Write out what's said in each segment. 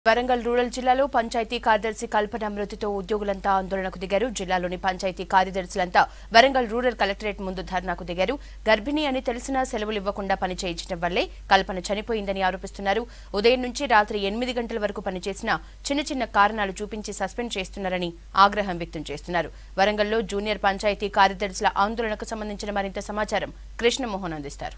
Warangal rural జిల్లాలో పంచాయతీ కార్యదర్శి కల్పన మృతితో ఉద్యోగులంతా ఆందోళనకు దిగారు. జిల్లాలోని పంచాయతీ కార్యదర్శులంతా వరంగల్ రూరల్ కలెక్టరేట్ ముందు ధర్నాకు దిగారు. గర్భిణి అని తెలిసినా సెలవులు ఇవ్వకుండా పని చేయించడం వల్లే కల్పన చనిపోయిందని ఆరోపిస్తున్నారు. ఉదయం నుంచి రాత్రి 8 గంటల వరకు పనిచేసినా చిన్న చిన్న కారణాలు చూపించి సస్పెండ్ చేస్తున్నారని ఆగ్రహం వ్యక్తం చేస్తున్నారు. వరంగల్లో జూనియర్ పంచాయతీ కార్యదర్శుల ఆందోళనకు సంబంధించిన మరింత సమాచారం కృష్ణమోహన్ అందిస్తారు.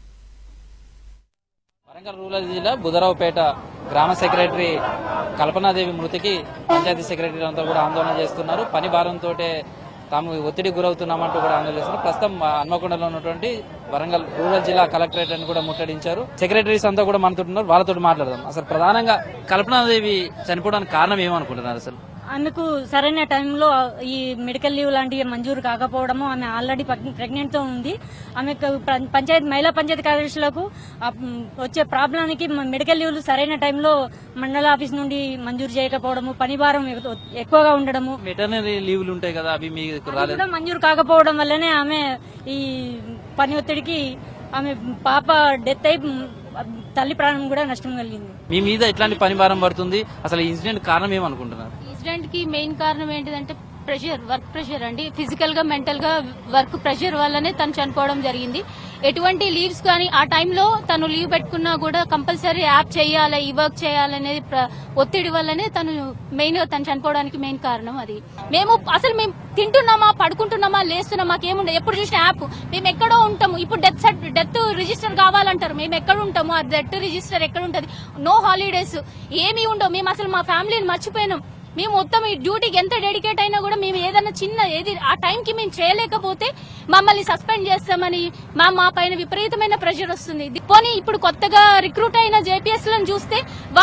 వరంగల్ రూరల్ జిల్లా బుధరావుపేట గ్రామ సెక్రటరీ కల్పనాదేవి మృతికి పంచాయతీ సెక్రటరీ అంతా కూడా ఆందోళన చేస్తున్నారు. పని భారంతో తాము ఒత్తిడికి గురవుతున్నామంటూ కూడా ఆందోళన చేస్తున్నారు. ప్రస్తుతం హన్మకొండలో ఉన్నటువంటి వరంగల్ రూరల్ జిల్లా కలెక్టరేట్ అని కూడా ముట్టడించారు. సెక్రటరీస్ అంతా కూడా మనతో ఉన్నారు, వాళ్ళతో మాట్లాడదాం. అసలు ప్రధానంగా కల్పనాదేవి చనిపోవడానికి కారణం ఏమనుకుంటున్నారు? అసలు అందుకు సరైన టైంలో ఈ మెడికల్ లీవ్ లాంటివి మంజూరు కాకపోవడము, ఆమె ఆల్రెడీ ప్రెగ్నెంట్ తో ఉంది. ఆమెకు మహిళా పంచాయతీ కార్యదర్శులకు వచ్చే ప్రాబ్లానికి మెడికల్ లీవ్లు సరైన టైంలో మండల ఆఫీస్ నుండి మంజూరు చేయకపోవడము, పని భారం ఎక్కువగా ఉండడము, వెటర్నరీ లీవ్లు ఉంటాయి కదా, అవి మీకు మంజూరు కాకపోవడం వల్లనే ఆమె ఈ పని ఒత్తిడికి ఆమె పాప డెత్ అయి తల్లి ప్రాణం కూడా నష్టం కలిగింది. మీ మీద ఎట్లాంటి పని భారం పడుతుంది? అసలు ఈ ఇన్సిడెంట్ కారణం ఏమనుకుంటున్నారు? ఇన్సిడెంట్ కి మెయిన్ కారణం ఏంటిదంటే ప్రెషర్, వర్క్ ప్రెషర్ అండి. ఫిజికల్ గా మెంటల్ గా వర్క్ ప్రెషర్ వల్లనే తను చనిపోవడం జరిగింది. ఎటువంటి లీవ్స్ కానీ ఆ టైంలో తను లీవ్ పెట్టుకున్నా కూడా కంపల్సరీ యాప్ చేయాలి, ఈ వర్క్ చేయాలనేది ఒత్తిడి వల్లనే తను మెయిన్ గా తను చనిపోవడానికి మెయిన్ కారణం అది. మేము తింటున్నామా, పడుకుంటున్నామా, లేస్తున్నామా, మాకేముండదు. ఎప్పుడు చూసిన యాప్. మేము ఎక్కడో ఉంటాము. ఇప్పుడు డెత్ రిజిస్టర్ కావాలంటారు. మేము ఎక్కడ ఉంటాము? ఆ డెత్ రిజిస్టర్ ఎక్కడ ఉంటది? నో హాలిడేస్ ఏమీ ఉండవు. మేము అసలు మా ఫ్యామిలీని మర్చిపోయినాం. మేము మొత్తం ఈ డ్యూటీకి ఎంత డెడికేట్ అయినా కూడా మేము ఏదైనా ఏది ఆ టైంకి మేము చేయలేకపోతే మమ్మల్ని సస్పెండ్ చేస్తామని మా పైన విపరీతమైన ప్రెషర్ వస్తుంది. పోనీ ఇప్పుడు కొత్తగా రిక్రూట్ అయిన జేపీఎస్ లను చూస్తే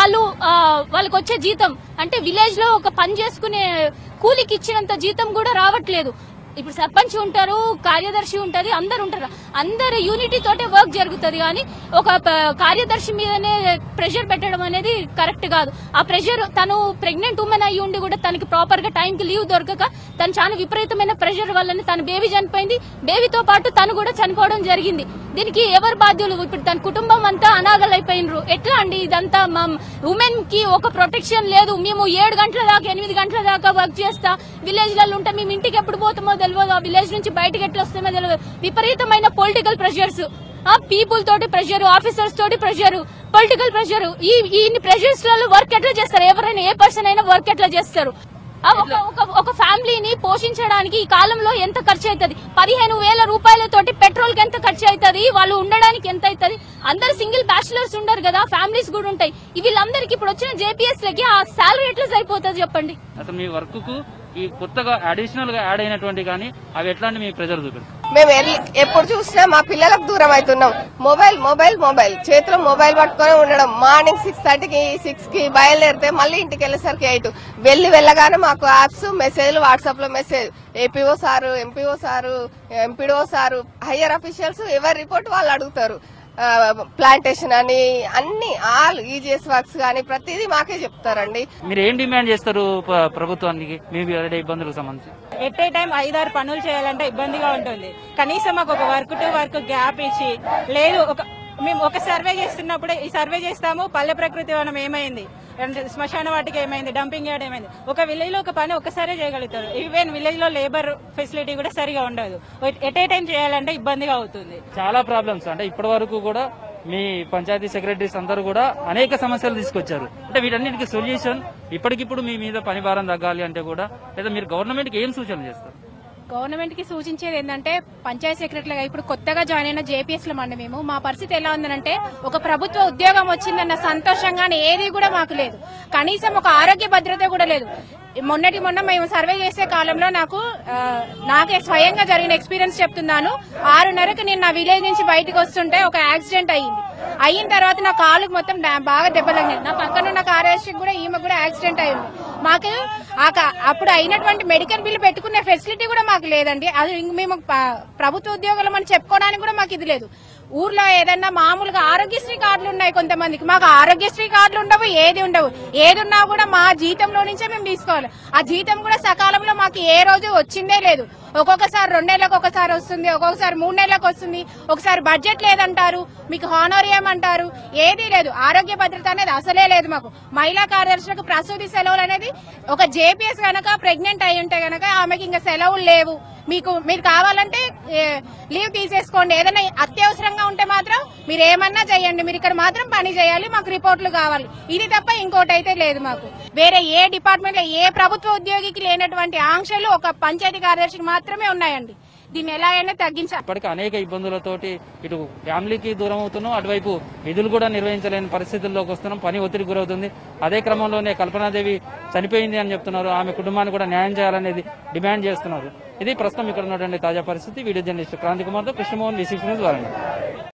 వాళ్ళకి వచ్చే జీతం అంటే విలేజ్ లో ఒక పని చేసుకునే కూలికి ఇచ్చినంత జీతం కూడా రావట్లేదు. ఇప్పుడు సర్పంచ్ ఉంటారు, కార్యదర్శి ఉంటది, అందరు ఉంటారు. అందరు యూనిటీ తోటే వర్క్ జరుగుతుంది. కానీ ఒక కార్యదర్శి మీదనే ప్రెషర్ పెట్టడం అనేది కరెక్ట్ కాదు. ఆ ప్రెషర్ తను ప్రెగ్నెంట్ ఉమెన్ అయ్యి ఉండి కూడా తనకి ప్రాపర్ గా టైం కి లీవ్ దొరకక తను చాలా విపరీతమైన ప్రెషర్ వల్లనే తన బేబీ చనిపోయింది. బేబీతో పాటు తను కూడా చనిపోవడం జరిగింది. దీనికి ఎవరు బాధ్యులు? ఇప్పుడు తన కుటుంబం అంతా అనాథలైపోయినరు. ఎట్లా అండి ఇదంతా? ఉమెన్ కి ఒక ప్రొటెక్షన్ లేదు. మేము 7 గంటల దాకా 8 గంటల దాకా వర్క్ చేస్తా విలేజ్ లలో ఉంటాం. మేము ఇంటికి ఎప్పుడు పోతామో తెలియదు. ఆ విలేజ్ నుంచి బయటకు ఎట్లా వస్తామో తెలియదు. విపరీతమైన పొలిటికల్ ప్రెషర్స్, పీపుల్ తోటి ప్రెషర్, ఆఫీసర్స్ తోటి ప్రెషర్, పొలిటికల్ ప్రెషర్. ఈ ప్రెషర్స్ లలో వర్క్ ఎట్లా చేస్తారు? ఎవరైనా ఏ పర్సన్ అయినా వర్క్ ఎట్లా చేస్తారు? ఒక ఫ్యామిలీని పోషించడానికి ఈ కాలంలో ఎంత ఖర్చు అవుతుంది? 15,000 రూపాయలతోటి పెట్రోల్ కి ఎంత ఖర్చు అవుతుంది? వాళ్ళు ఉండడానికి ఎంత అవుతుంది? అందరు సింగిల్ బ్యాచులర్స్ ఉండరు కదా, ఫ్యామిలీస్ కూడా ఉంటాయి. వీళ్ళందరికీ ఇప్పుడు వచ్చిన జేపీఎస్ లకి ఆ శాలరీ ఎట్లా సరిపోతుంది చెప్పండి? అసలు మీ వర్క్ కు ఈ కొత్తగా అడిషనల్ గా యాడ్ అయినటువంటి కానీ అవి ఎట్లాంటి మీ ప్రెజర్ చూపించారు? మేము ఎప్పుడు చూసినా మా పిల్లలకు దూరం అవుతున్నాం. మొబైల్ చేతిలో మొబైల్ పట్టుకుని ఉండడం. మార్నింగ్ 6:30కి 6కి బయలుదేరితే మళ్ళీ ఇంటికి వెళ్ళేసరికి 8. వెళ్ళగానే మాకు యాప్స్, మెసేజ్లు, వాట్సాప్ లో message. APO sir, MPO sir, MPDO sir, higher officials ఎవరి రిపోర్ట్ వాళ్ళు అడుగుతారు. ప్లాంటేషన్ అని అన్ని ఆల్ ఈజీఎస్ వర్క్స్ గానీ ప్రతిదీ మాకే చెప్తారండి. మీరు ఏం డిమాండ్ చేస్తారు ప్రభుత్వానికి? మీ ఇబ్బందులకు సంబంధించి ఎట్ ఏ టైం 5-6 పనులు చేయాలంటే ఇబ్బందిగా ఉంటుంది. కనీసం మాకు ఒక వర్క్ టు వర్క్ గ్యాప్ ఇచ్చి, లేదు మేము ఒక సర్వే చేస్తున్నప్పుడే ఈ సర్వే చేస్తాము. పల్లె ప్రకృతి వనం ఏమైంది, శ్మశాన వాటికి ఏమైంది, డంపింగ్ యార్డ్ ఏమైంది. ఒక విలేజ్ లో ఒక పని ఒక్కసారే చేయగలుగుతారు. ఈవెన్ విలేజ్ లో లేబర్ ఫెసిలిటీ కూడా సరిగా ఉండదు. ఎట్ ఏ టైం చేయాలంటే ఇబ్బందిగా అవుతుంది. చాలా ప్రాబ్లమ్స్. అంటే ఇప్పటి వరకు కూడా మీ పంచాయతీ సెక్రటరీస్ అందరూ కూడా అనేక సమస్యలు తీసుకొచ్చారు. అంటే వీటన్నిటికీ సొల్యూషన్ ఇప్పటికిప్పుడు మీ మీద పని భారం తగ్గాలి అంటే కూడా, లేదా మీరు గవర్నమెంట్ కి ఏం సూచనలు చేస్తారు? గవర్నమెంట్ కి సూచించేది ఏంటంటే పంచాయత్ సెక్రటరీగా ఇప్పుడు కొత్తగా జాయిన్ అయిన జేపీఎస్ లో మేము మా పరిస్థితి ఎలా ఉందంటే ఒక ప్రభుత్వ ఉద్యోగం వచ్చిందన్న సంతోషంగానే ఏది కూడా మాకు లేదు. కనీసం ఒక ఆరోగ్య భద్రత కూడా లేదు. మొన్న మేము సర్వే చేసే కాలంలో నాకే స్వయంగా జరిగిన ఎక్స్పీరియన్స్ చెప్తున్నాను. 6:30కి నేను నా విలేజ్ నుంచి బయటకు వస్తుంటే ఒక యాక్సిడెంట్ అయిన తర్వాత నా కాలుకు మొత్తం బాగా దెబ్బతగినాయి. నా పక్కన ఉన్న కార్యదర్శికి కూడా ఈమె కూడా యాక్సిడెంట్ అయింది. మాకు అప్పుడు అయినటువంటి మెడికల్ బిల్లు పెట్టుకునే ఫెసిలిటీ కూడా మాకు లేదండి. అది మేము ప్రభుత్వ ఉద్యోగులం అని చెప్పుకోవడానికి కూడా మాకు ఇది లేదు. ఊర్లో ఏదన్నా మామూలుగా ఆరోగ్యశ్రీ కార్డులు ఉన్నాయి కొంతమందికి, మాకు ఆరోగ్యశ్రీ కార్డులు ఉండవు, ఏది ఉండవు. ఏది ఉన్నా కూడా మా జీతంలో నుంచే మేము తీసుకోవాలి. ఆ జీతం కూడా సకాలంలో మాకు ఏ రోజు వచ్చిందే లేదు. ఒక్కొక్కసారి 2 నెలలకు ఒకసారి వస్తుంది, ఒక్కొక్కసారి 3 నెలలకు వస్తుంది, ఒకసారి బడ్జెట్ లేదంటారు, మీకు హానోరియం అంటారు, ఏదీ లేదు. ఆరోగ్య భద్రత అనేది అసలే లేదు మాకు. మహిళా కార్యదర్శులకు ప్రసూతి సెలవులు అనేది ఒక జేపీఎస్ గనక ప్రెగ్నెంట్ అయి ఉంటే గనక ఆమెకి ఇంకా సెలవులు లేవు. మీరు కావాలంటే లీవ్ తీసేసుకోండి. ఏదైనా అత్యవసరంగా ఉంటే మాత్రం మీరు ఏమన్నా చేయండి, మీరు ఇక్కడ మాత్రం పని చేయాలి, మాకు రిపోర్ట్లు కావాలి. ఇది తప్ప ఇంకోటి అయితే లేదు మాకు. వేరే ఏ డిపార్ట్మెంట్ లో ఏ ప్రభుత్వ ఉద్యోగికి లేనటువంటి ఆంక్షలు ఒక పంచాయతీ కార్యదర్శికి మాత్రమే ఉన్నాయండి. దీన్ని ఎలా అయినా తగ్గించాలి. ఇప్పటికీ అనేక ఇబ్బందులతోటి ఇటు ఫ్యామిలీకి దూరం అవుతున్నాం, అటువైపు విధులు కూడా నిర్వహించలేని పరిస్థితుల్లోకి వస్తున్నాం, పని ఒత్తిడి గురవుతుంది. అదే క్రమంలోనే కల్పనాదేవి చనిపోయింది అని చెప్తున్నారు. ఆమె కుటుంబాన్ని కూడా న్యాయం చేయాలనేది డిమాండ్ చేస్తున్నారు. ఇది ప్రస్తుతం ఇక్కడ ఉన్నటువంటి తాజా పరిస్థితి. వీడియో జర్నలిస్ట్ క్రాంతి కుమార్తో కృష్ణమోహన్, విసిక్స్ న్యూస్, వరంగల్.